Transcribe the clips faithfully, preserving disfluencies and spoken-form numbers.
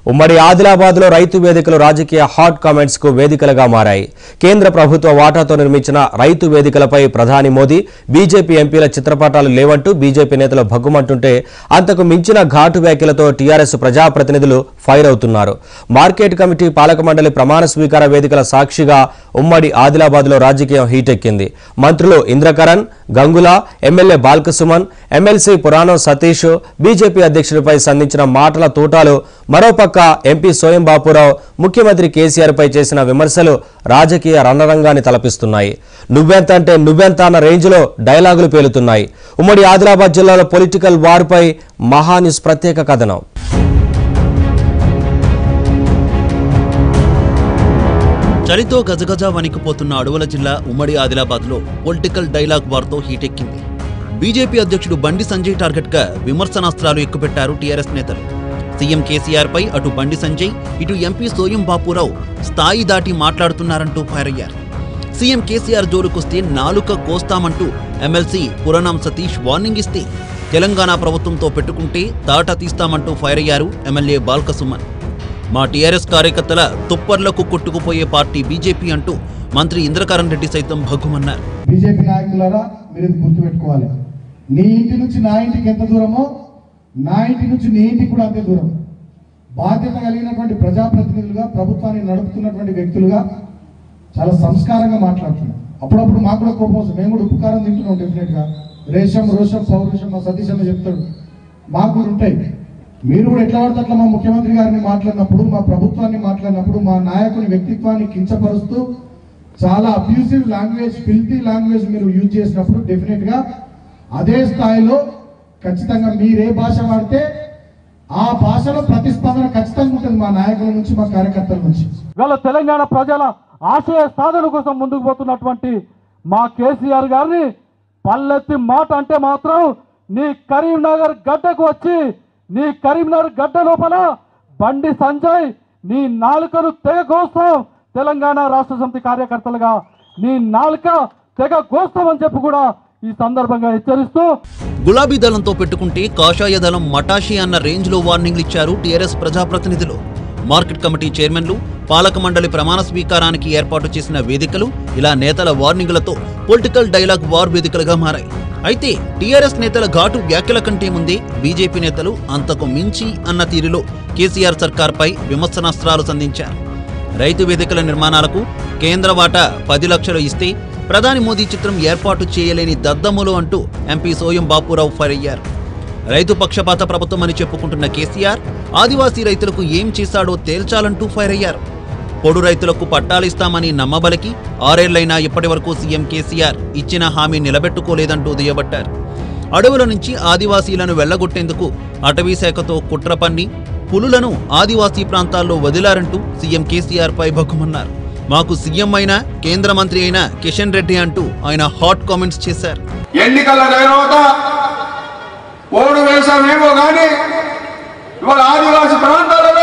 ఉమ్మడి ఆదిలాబాద్లో రైతు వేదికలు రాజకీయ హాట్ కామెంట్స్ కు వేదికలుగా మారాయి. కేంద్ర ప్రభుత్వ వాటాతో నిర్మించిన రైతు వేదికలపై ప్రధాని మోదీ, బీజేపీ ఎంపీల చిత్రపటాలు లేవంటూ బీజేపీ నేతలు భగ్గుమంటుంటే అంతకు మించిన ఘాటు వ్యాఖ్యలతో టీఆర్ఎస్ ప్రజాప్రతినిధులు ఫైర్ అవుతున్నారు. మార్కెట్ కమిటీ పాలక మండలి ప్రమాణ స్వీకార వేదికల సాక్షిగా ఉమ్మడి ఆదిలాబాద్లో రాజకీయం హీటెక్కింది. మంత్రులు Indrakaran, Gangula, MLA Balka Suman, MLC Puranam Satish BJP అధ్యక్షుడిపై సంధించిన మాటల తూటాలు, మరోపక్క ఎంపీ సోయం బాపురావు ముఖ్యమంత్రి కేసీఆర్ పై చేసిన విమర్శలు రాజకీయ రణరంగాన్ని తలపిస్తున్నాయి. నువ్వెంత అంటే నువ్వెంత అన్న రేంజ్లో డైలాగులు పేలుతున్నాయి. ఉమ్మడి ఆదిలాబాద్ జిల్లాలో పొలిటికల్ వార్ పై మహాన్యూస్ ప్రత్యేక కథనం. చలితో గజగజ వణికిపోతున్న అడవుల జిల్లా ఉమ్మడి ఆదిలాబాద్లో పొలిటికల్ డైలాగ్ వార్తో హీటెక్కింది. బీజేపీ అధ్యక్షుడు బండి సంజయ్ టార్గెట్ గా విమర్శనాస్త్రాలు ఎక్కుపెట్టారు టీఆర్ఎస్ నేతలు. సీఎం కేసీఆర్ పై అటు బండి సంజయ్, ఇటు ఎంపీ సోయం బాపురావు స్థాయి దాటి మాట్లాడుతున్నారంటూ ఫైర్ అయ్యారు. సీఎం కేసీఆర్ జోలుకొస్తే నాలుక కోస్తామంటూ ఎమ్మెల్సీ పురాణం సతీష్ వార్నింగ్ ఇస్తే తెలంగాణ ప్రభుత్వంతో పెట్టుకుంటే తాట తీస్తామంటూ ఫైర్ అయ్యారు ఎమ్మెల్యే బాల్కసుమన్. మా టీఆర్ఎస్ కార్యకర్తల తుప్పర్లకు కొట్టుకుపోయే పార్టీ బీజేపీ అంటూ మంత్రి ఇంద్రకరణ్ రెడ్డి సైతం భగ్గుమన్నారు. బీజేపీ నాయకులారా మీరు గుర్తుపెట్టుకోవాలి, నీ ఇంటి నుంచి నా ఇంటికి ఎంత దూరమో నా ఇంటి నుంచి నీ ఇంటికి కూడా అంతే దూరం. బాధ్యత కలిగినటువంటి ప్రజాప్రతినిధులుగా, ప్రభుత్వాన్ని నడుపుతున్నటువంటి వ్యక్తులుగా చాలా సంస్కారంగా మాట్లాడుతున్నాం. అప్పుడప్పుడు మాకు కూడా కోపం వస్తుంది, మేము కూడా ఉపకారం తింటున్నాం. డెఫినెట్గా రేషం, రోషం, పౌరుషం మా సతీష్ అన్న చెప్తాడు, మాకు కూడా ఉంటాయి. మీరు కూడా ఎట్లా పడితే అట్లా మా ముఖ్యమంత్రి గారిని మాట్లాడినప్పుడు, మా ప్రభుత్వాన్ని మాట్లాడినప్పుడు, మా నాయకుని వ్యక్తిత్వాన్ని కించపరుస్తూ చాలా అబ్యూసివ్ లాంగ్వేజ్, ఫిల్తీ లాంగ్వేజ్ మీరు యూజ్ చేసినప్పుడు డెఫినెట్గా అదే స్థాయిలో ఖచ్చితంగా మీరే భాష వాడితే ఆ భాషలో ప్రతిస్పందన ఖచ్చితంగా ఉంటుంది మా నాయకుల నుంచి, మా కార్యకర్తల నుంచి. ఇవాళ తెలంగాణ ప్రజల ఆశయ సాధన కోసం ముందుకు పోతున్నటువంటి మా కేసీఆర్ గారిని పల్లెత్తి మాట అంటే మాత్రం నీ కరీంనగర్ గడ్డకు వచ్చి, నీ కరీంనగర్ గడ్డ లోపల బండి సంజయ్ నీ నాలుకను తెగ కోస్తాం, తెలంగాణ రాష్ట్ర సమితి కార్యకర్తలుగా నీ నాలుక తెగ కోస్తాం అని చెప్పి కూడా ఈ సందర్భంగా హెచ్చరిస్తూ, గులాబీ దళంతో పెట్టుకుంటే కాషాయ దళం మటాషి అన్న రేంజ్ లో వార్నింగ్లు ఇచ్చారు టీఆర్ఎస్ ప్రజాప్రతినిధులు. మార్కెట్ కమిటీ చైర్మన్లు, పాలక మండలి ప్రమాణ స్వీకారానికి ఏర్పాటు చేసిన వేదికలు ఇలా నేతల వార్నింగులతో పొలిటికల్ డైలాగ్ వార్ వేదికలుగా మారాయి. అయితే టీఆర్ఎస్ నేతల ఘాటు వ్యాఖ్యల కంటే ముందే బీజేపీ నేతలు అంతకు మించి అన్న తీరులో కేసీఆర్ సర్కార్పై విమర్శనాస్త్రాలు సంధించారు. రైతు వేదికల నిర్మాణాలకు కేంద్ర వాటా పది లక్షలు ఇస్తే ప్రధాని మోదీ చిత్రం ఏర్పాటు చేయలేని దద్దములు అంటూ ఎంపీ సోయం బాపురావు ఫైర్ అయ్యారు. రైతు పక్షపాత ప్రభుత్వం అని చెప్పుకుంటున్న కేసీఆర్ ఆదివాసీ రైతులకు ఏం చేశాడో తేల్చాలంటూ ఫైర్ అయ్యారు. పొడు రైతులకు పట్టాలిస్తామని నమ్మబలికి ఆరేళ్లైనా ఇప్పటి వరకు సీఎం కేసీఆర్ ఇచ్చిన హామీ నిలబెట్టుకోలేదంటూ దుయ్యబట్టారు. అడవుల నుంచి ఆదివాసీలను వెళ్లగొట్టేందుకు అటవీ శాఖతో కుట్ర పన్ని పులులను ఆదివాసీ ప్రాంతాల్లో వదిలారంటూ సీఎం కేసీఆర్ పై భగ్గుమన్నారు. మాకు సీఎం అయినా కేంద్ర మంత్రి అయినా కిషన్ రెడ్డి అంటూ ఆయన హాట్ కామెంట్స్ చేశారు. ఎన్నికల తర్వాత ఓడు వేసామేమో కానీ ఇవాళ ఆదివాసీ ప్రాంతాలలో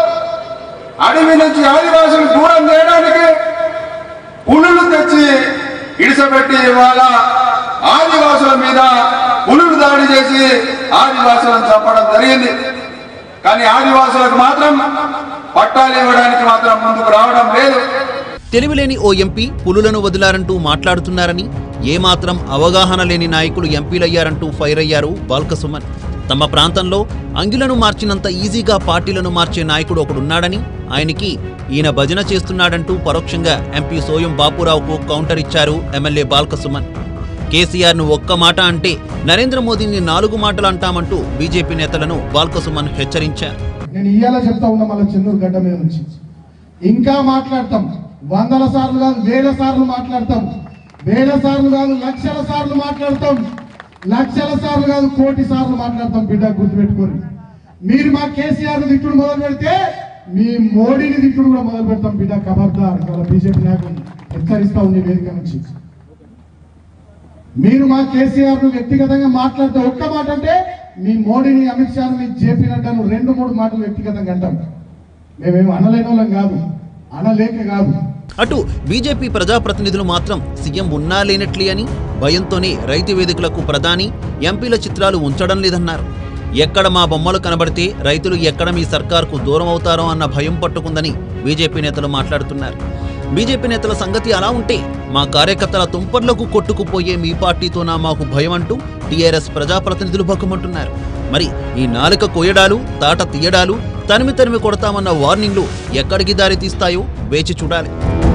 అడవి నుంచి ఆదివాసులు దూరం చేయడానికి పులులు తెచ్చి ఇడిసబెట్టి ఇవాళ ఆదివాసుల మీద పులులు దాడి చేసి ఆదివాసులను చంపడం జరిగింది. కానీ ఆదివాసులకు మాత్రం పట్టాలు ఇవ్వడానికి మాత్రం ముందుకు రావడం లేదు. తెలివిలేని ఓ ఎంపీ పులులను వదిలారంటూ మాట్లాడుతున్నారని, ఏమాత్రం అవగాహన లేని నాయకులు ఎంపీలయ్యారంటూ ఫైర్ అయ్యారు బాల్కసుమన్. తమ ప్రాంతంలో అంగిలను మార్చినంత ఈజీగా పార్టీలను మార్చే నాయకుడు ఒకడున్నాడని, ఆయనకి ఈయన భజన చేస్తున్నాడంటూ పరోక్షంగా ఎంపీ సోయం బాపురావుకు కౌంటర్ ఇచ్చారు ఎమ్మెల్యే బాల్కసుమన్. కేసీఆర్ ను ఒక్క మాట అంటే నరేంద్ర మోదీని నాలుగు మాటలు అంటామంటూ బీజేపీ నేతలను బాల్కసుమన్ హెచ్చరించారు. నేను ఇయ్యాల చెప్తా ఉన్నా, మళ్ళీ చెన్నూరు గడ్డ మీద నుంచి ఇంకా మాట్లాడతాం. వందల సార్లు కాదు, వేల సార్లు మాట్లాడతాం. వేల సార్లు కాదు, లక్షల సార్లు మాట్లాడతాం. లక్షల సార్లు కాదు, కోటి సార్లు మాట్లాడతాం. బిడ్డ గుర్తుపెట్టుకోండి, మీరు మా కేసీఆర్ తిట్టుడు మొదలు పెడితే మీ మోడీని తిట్టుడు కూడా మొదలు పెడతాం. బిడ్డ ఖబర్దార్, వాళ్ళ బీజేపీ నాయకులు హెచ్చరిస్తా ఉంది వేదిక నుంచి. మీరు మా కేసీఆర్ ను వ్యక్తిగతంగా మాట్లాడితే ఒక్క మాట అంటే మీ మోడీని, అమిత్ షాను, మీ జేపీ నడ్డాను రెండు మూడు మాటలు వ్యక్తిగతంగా అంటాం. మేమేమి అనలేని వాళ్ళం కాదు, అనలేక కాదు. అటు బీజేపీ ప్రజాప్రతినిధులు మాత్రం సీఎం ఉన్నా లేనట్లే అని భయంతోనే రైతు వేదికలకు ప్రధాని, ఎంపీల చిత్రాలు ఉంచడం లేదన్నారు. ఎక్కడ మా బొమ్మలు కనబడితే రైతులు ఎక్కడ మీ సర్కార్కు దూరం అవుతారో అన్న భయం పట్టుకుందని బీజేపీ నేతలు మాట్లాడుతున్నారు. బీజేపీ నేతల సంగతి అలా ఉంటే మా కార్యకర్తల తుంపర్లకు కొట్టుకుపోయే మీ పార్టీతోనా మాకు భయం అంటూ టీఆర్ఎస్ ప్రజాప్రతినిధులు భగ్గుమంటున్నారు. మరి ఈ నాలుక కోయడాలు, తాట తీయడాలు, తనిమి తనిమి కొడతామన్న వార్నింగ్లు ఎక్కడికి దారి తీస్తాయో వేచి చూడాలి.